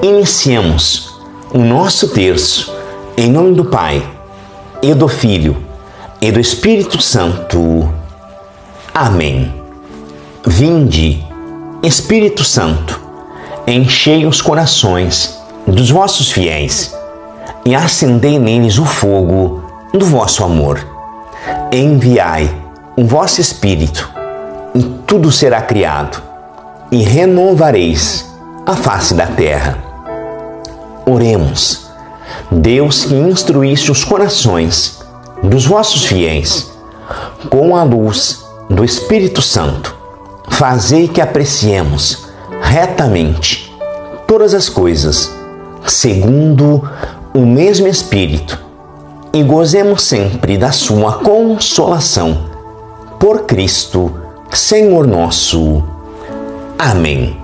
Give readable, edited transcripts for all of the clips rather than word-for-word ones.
iniciemos o nosso terço em nome do Pai, e do Filho, e do Espírito Santo. Amém. Vinde, Espírito Santo, enchei os corações dos vossos fiéis e acendei neles o fogo do vosso amor. Enviai o vosso Espírito, e tudo será criado, e renovareis a face da terra. Oremos. Deus, que instruísse os corações dos vossos fiéis com a luz do Espírito Santo, fazei que apreciemos retamente todas as coisas, segundo o mesmo Espírito, e gozemos sempre da sua consolação. Por Cristo, Senhor nosso. Amém.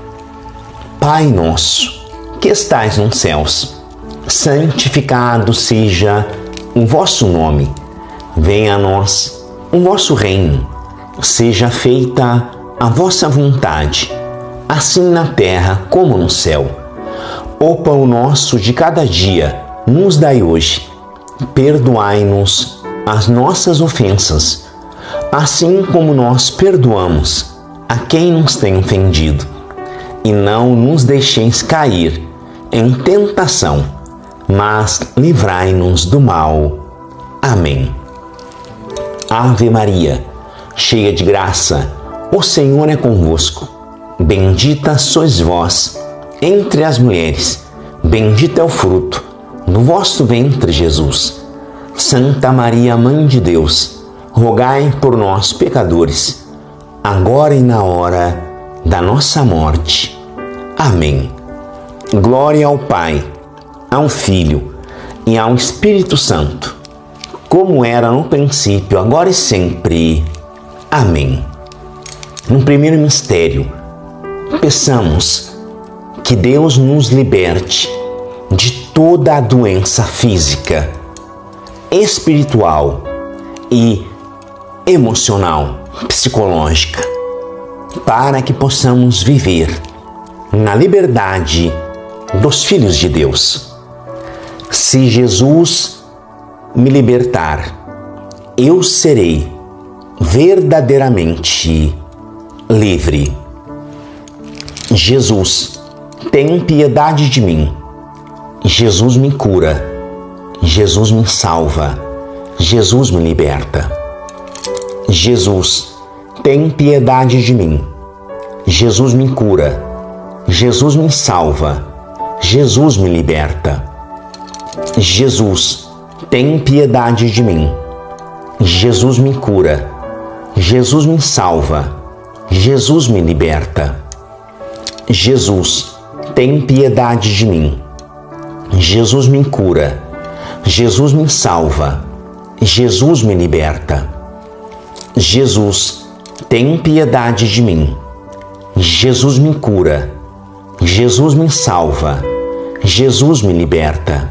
Pai nosso, que estais nos céus, santificado seja o vosso nome. Venha a nós o vosso reino. Seja feita a vossa vontade, assim na terra como no céu. O pão nosso de cada dia nos dai hoje. Perdoai-nos as nossas ofensas, assim como nós perdoamos a quem nos tem ofendido. E não nos deixeis cair em tentação, mas livrai-nos do mal. Amém. Ave Maria, cheia de graça, o Senhor é convosco. Bendita sois vós entre as mulheres, bendito é o fruto do vosso ventre, Jesus. Santa Maria, Mãe de Deus, rogai por nós, pecadores, agora e na hora da nossa morte. Amém. Glória ao Pai, ao Filho e ao Espírito Santo, como era no princípio, agora e sempre. Amém. No primeiro mistério, peçamos que Deus nos liberte de toda a doença física, espiritual e emocional, psicológica, para que possamos viver na liberdade dos filhos de Deus. Se Jesus me libertar, eu serei verdadeiramente livre. Jesus, tem piedade de mim. Jesus me cura. Jesus me salva. Jesus me liberta. Jesus, tem piedade de mim. Jesus me cura. Jesus me salva. Jesus me liberta. Jesus, tem piedade de mim. Jesus me cura. Jesus me salva. Jesus me liberta. Jesus, tem piedade de mim. Jesus me cura. Jesus me salva. Jesus me liberta. Jesus, tem piedade de mim. Jesus me cura. Jesus me salva. Jesus me liberta.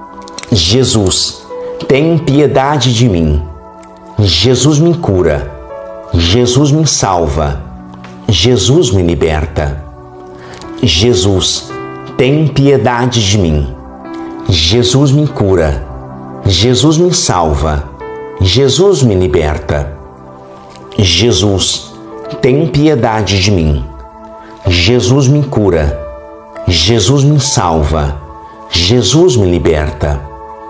Jesus, tem piedade de mim. Jesus me cura. Jesus me salva. Jesus me liberta. Jesus, tem piedade de mim. Jesus me cura. Jesus me salva. Jesus me liberta. Jesus, tem piedade de mim. Jesus me cura. Jesus me salva. Jesus me liberta.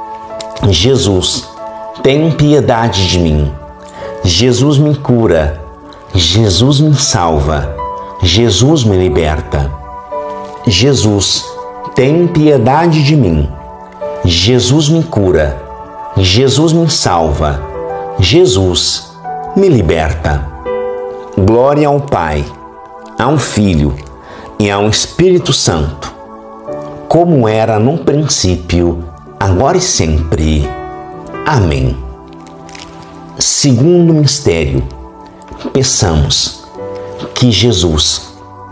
Jesus, tem piedade de mim. Jesus me cura. Jesus me salva. Jesus me liberta. Jesus, tem piedade de mim. Jesus me cura. Jesus me salva. Jesus me liberta. Glória ao Pai, ao Filho e ao Espírito Santo, como era no princípio, agora e sempre. Amém. Segundo mistério, peçamos que Jesus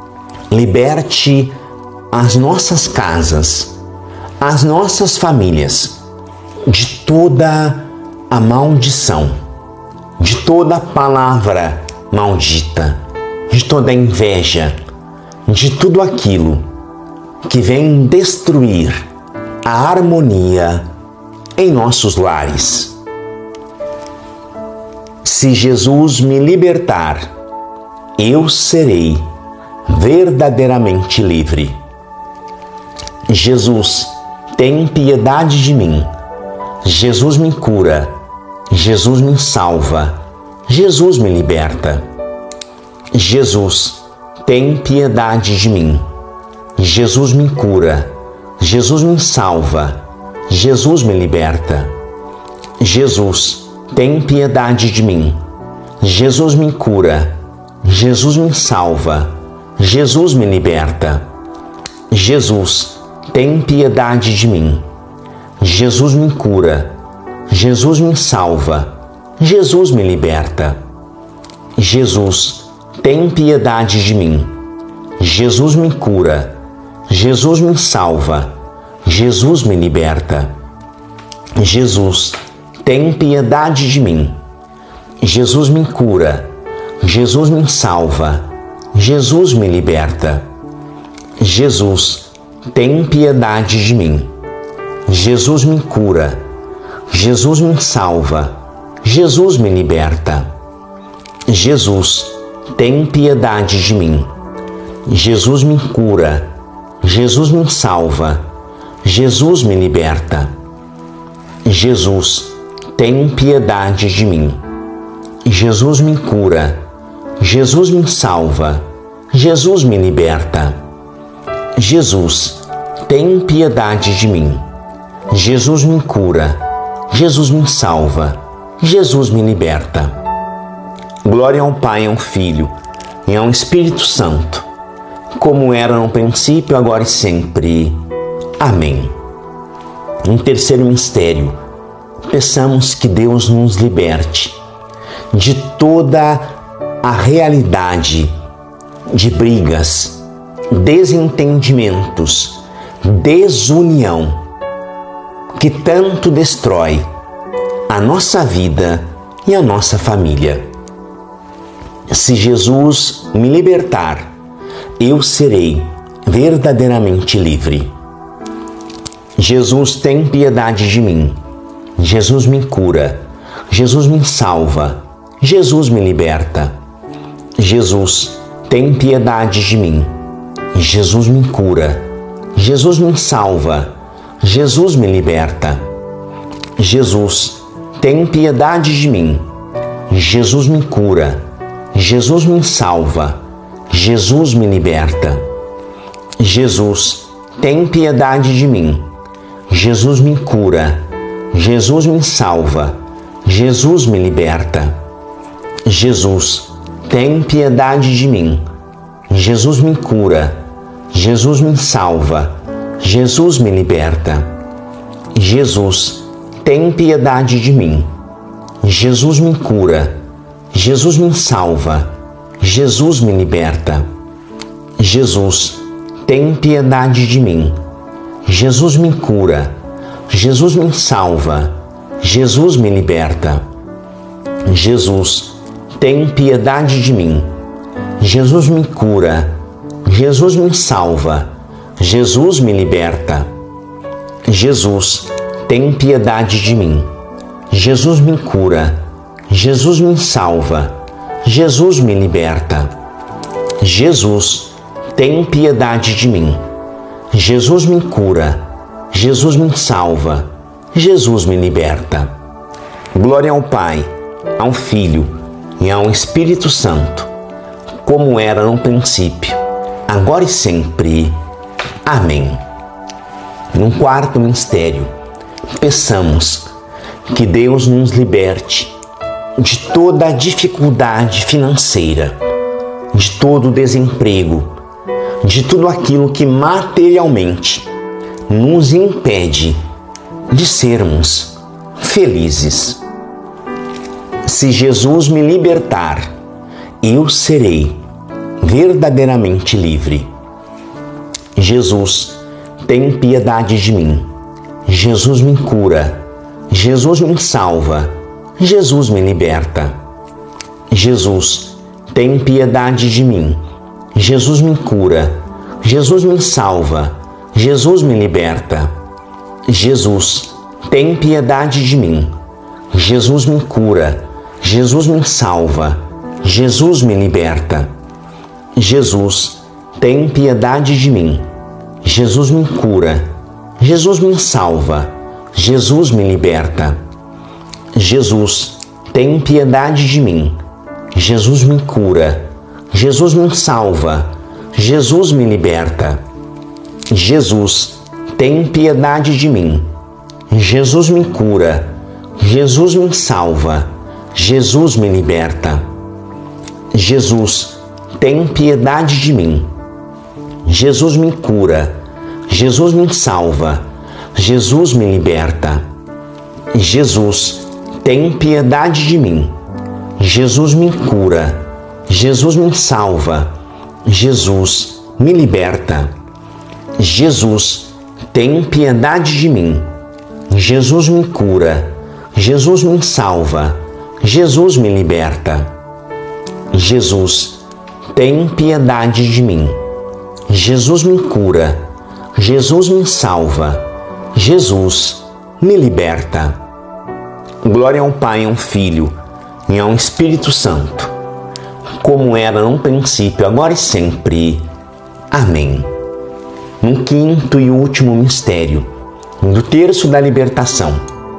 liberte as nossas casas, as nossas famílias, de toda a maldição, de toda palavra maldita, de toda inveja, de tudo aquilo que vem destruir a harmonia em nossos lares. Se Jesus me libertar, eu serei verdadeiramente livre. Jesus, tem piedade de mim. Jesus me cura. Jesus me salva. Jesus me liberta. Jesus, tem piedade de mim. Jesus me cura. Jesus me salva. Jesus me liberta. Jesus, tem piedade de mim. Jesus me cura. Jesus me salva. Jesus me liberta. Jesus, tem piedade de mim. Jesus me cura. Jesus me salva. Jesus me liberta. Jesus, tem piedade de mim. Jesus me cura. Jesus me salva. Jesus me liberta. Jesus, tem piedade de mim. Jesus me cura. Jesus me salva. Jesus me liberta. Jesus, tem piedade de mim. Jesus me cura. Jesus me salva. Jesus me liberta. Jesus, tem piedade de mim. Jesus me cura. Jesus me salva. Jesus me liberta. Jesus, tem piedade de mim. Jesus me cura. Jesus me salva. Jesus me liberta. Jesus, tem piedade de mim. Jesus me cura. Jesus me salva. Jesus me liberta. Glória ao Pai, ao Filho e ao Espírito Santo, como era no princípio, agora e sempre. Amém. Em terceiro mistério, peçamos que Deus nos liberte de toda a realidade de brigas, desentendimentos, desunião, que tanto destrói a nossa vida e a nossa família. Se Jesus me libertar, eu serei verdadeiramente livre. Jesus, tem piedade de mim. Jesus me cura. Jesus me salva. Jesus me liberta. Jesus, tem piedade de mim. Jesus me cura. Jesus me salva. Jesus me liberta. Jesus, tem piedade de mim. Jesus me cura. Jesus me salva. Jesus me liberta. Jesus, tem piedade de mim. Jesus me cura. Jesus me salva. Jesus me liberta. Jesus, tem piedade de mim. Jesus me cura. Jesus me salva. Jesus me liberta. Jesus, tem piedade de mim. Jesus me cura. Jesus me salva. Jesus me liberta. Jesus, tem piedade de mim. Jesus me cura. Jesus me salva. Jesus me liberta. Jesus, tem piedade de mim. Jesus me cura. Jesus me salva. Jesus me liberta. Jesus, tem piedade de mim. Jesus me cura. Jesus me salva. Jesus me liberta. Jesus, tem piedade de mim. Jesus me cura. Jesus me salva. Jesus me liberta. Glória ao Pai, ao Filho e ao Espírito Santo, como era no princípio, agora e sempre. Amém. No quarto mistério, peçamos que Deus nos liberte de toda a dificuldade financeira, de todo o desemprego, de tudo aquilo que materialmente nos impede de sermos felizes. Se Jesus me libertar, eu serei verdadeiramente livre. Jesus, tem piedade de mim. Jesus me cura. Jesus me salva. Jesus me liberta. Jesus, tem piedade de mim. Jesus me cura. Jesus me salva. Jesus me liberta. Jesus, tem piedade de mim. Jesus me cura. Jesus me salva. Jesus me liberta. Jesus, tem piedade de mim. Jesus me cura. Jesus me salva. Jesus me liberta. Jesus, tem piedade de mim. Jesus me cura. Jesus me salva. Jesus me liberta. Jesus, tem piedade de mim. Jesus me cura. Jesus me salva. Jesus me liberta. Jesus, tem piedade de mim. Jesus me cura. Jesus me salva. Jesus me liberta. Jesus, tem piedade de mim. Jesus me cura. Jesus me salva. Jesus me liberta. Jesus, tem piedade de mim. Jesus me cura. Jesus me salva. Jesus me liberta. Jesus, tem piedade de mim. Jesus me cura. Jesus me salva. Jesus me liberta. Glória ao Pai, ao Filho e ao Espírito Santo, como era no princípio, agora e sempre. Amém. No quinto e último mistério do terço da libertação,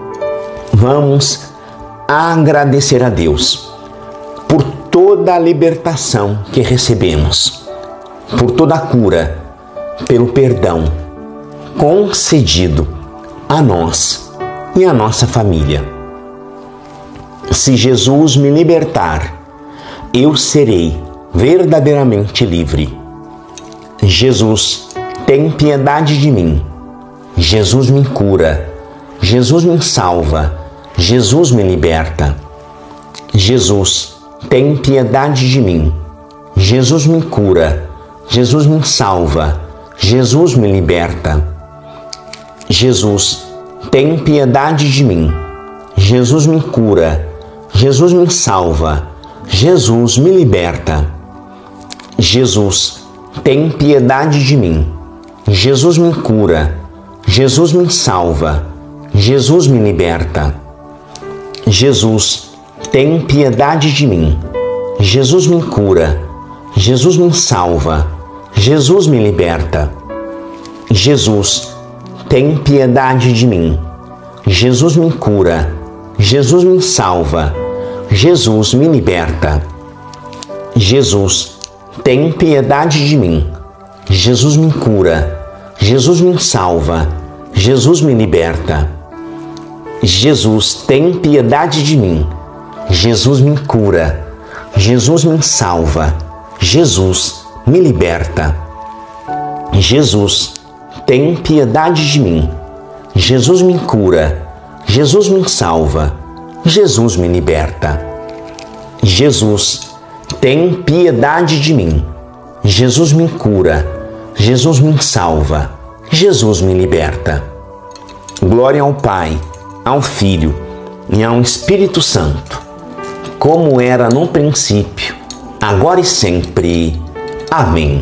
vamos agradecer a Deus por toda a libertação que recebemos, por toda a cura, pelo perdão concedido a nós e a nossa família. Se Jesus me libertar, eu serei verdadeiramente livre. Jesus, tem piedade de mim. Jesus me cura. Jesus me salva. Jesus me liberta. Jesus, tem piedade de mim. Jesus me cura. Jesus me salva. Jesus me liberta. Jesus, tem piedade de mim. Jesus me cura. Jesus me salva. Jesus me liberta. Jesus, tem piedade de mim. Jesus me cura. Jesus me salva. Jesus me liberta. Jesus, tem piedade de mim. Jesus me cura. Jesus me salva. Jesus me liberta. Jesus, tem piedade de mim. Jesus me cura. Jesus me salva. Jesus me liberta. Jesus, tem piedade de mim. Jesus me cura. Jesus me salva. Jesus me liberta. Jesus, tem piedade de mim. Jesus me cura. Jesus me salva. Jesus me liberta. Jesus, tem piedade de mim. Jesus me cura. Jesus me salva. Jesus me liberta. Jesus, tem piedade de mim. Jesus me cura. Jesus me salva. Jesus me liberta. Glória ao Pai, ao Filho e ao Espírito Santo, como era no princípio, agora e sempre. Amém.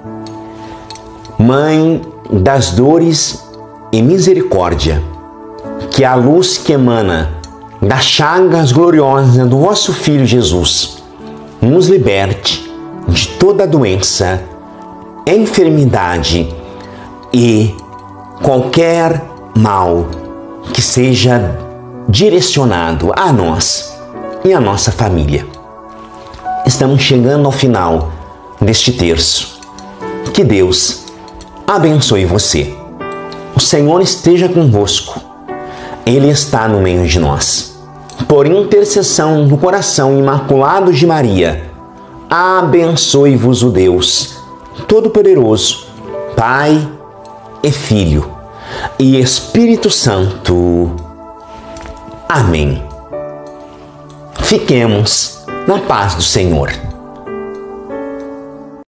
Mãe das dores e misericórdia, que a luz que emana das chagas gloriosas do vosso Filho Jesus nos liberte de toda doença, enfermidade e qualquer mal que seja direcionado a nós e a nossa família. Estamos chegando ao final deste terço. Que Deus abençoe você. O Senhor esteja convosco. Ele está no meio de nós. Por intercessão do coração imaculado de Maria, abençoe-vos o Deus Todo-Poderoso, Pai e Filho e Espírito Santo. Amém. Fiquemos na paz do Senhor.